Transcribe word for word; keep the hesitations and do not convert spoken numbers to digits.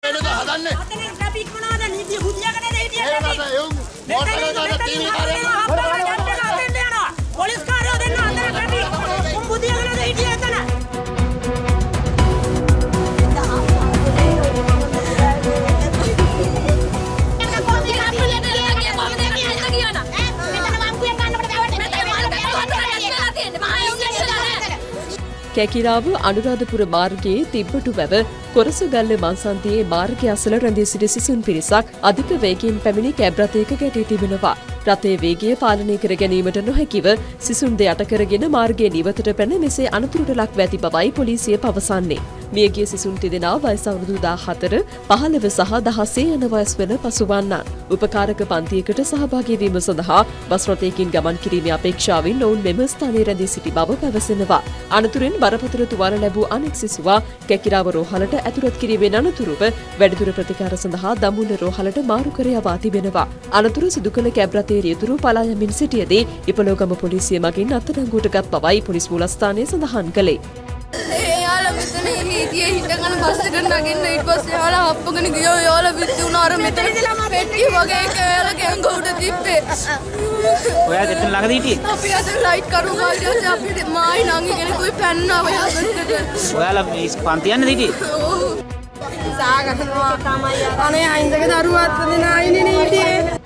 කැකිරාව අනුරාධපුර මාර්ගයේ තිබ්බටු වැව කොරසගල්ල මන්සන්තියේ මාර්ගය අසල රැඳී සිටි සිසුන් පිරිසක් අධික වේගයෙන් පැමිණි කැබ් රථයක ගැටී තිබෙනවා. රථයේ වේගය පාලනය කර ගැනීමට නොහැකිව සිසුන් ද යට කරගෙන මාර්ගයේ නිවතට පැන මෙසේ අනතුරට ලක්ව ඇති බවයි පොලිසිය පවසන්නේ. මියගිය සිසුන් තිදෙනා වයස අවුරුදු දාහතර, පහළොව සහ දහසේ යන වයස් වන පසුවන්නන්. උපකාරක පන්තියකට සහභාගී වීම සඳහා බස් රථයකින් ගමන් කිරීමේ අපේක්ෂාවෙන් ඔවුන් මෙම ස්ථානයේ රැඳී සිටි බව පැවසෙනවා. අනතුරෙන් බරපතල තුවාල ලැබූ අනෙක් සිසුවා කැකිරාව රෝහලට ඇතුළත් කිරීමෙන් අනතුරුව වැඩිදුර ප්‍රතිකාර සඳහා දඹුල්ල රෝහලට මාරු කර යවා තිබෙනවා. අනතුර සිදු කළ කැබ් රථයේ රියදුරු පලා යමින් සිටියදී ඉපලෝගම පොලිසිය මගින් අත්අඩංගුවට ගත් බවයි පොලිස් මූලස්ථානය සඳහන් කළේ. හිටියේ හිටගෙන බස් එකට නගින්න ඊට පස්සේ යාලා අප්පගෙන ගියා යාලා පිටි උන අර මෙතන පෙට්ටිය වගේ එක යාලා ගෑංග උඩ තිබ්බේ. ඔයාලා එතන ළඟද හිටියේ? අපි අද ලයිට් කරු ගාඩියට අපි මායි නංගි කෙනෙකුයි පැන්නා ඔය බස්සට. ඔයාලා මේ පන්ති යන්නද හිටියේ? ඔව්. සාගතනවා තමයි. අනේ අයින්දක දරුවා අත් දෙනා ඉන්නේ හිටියේ.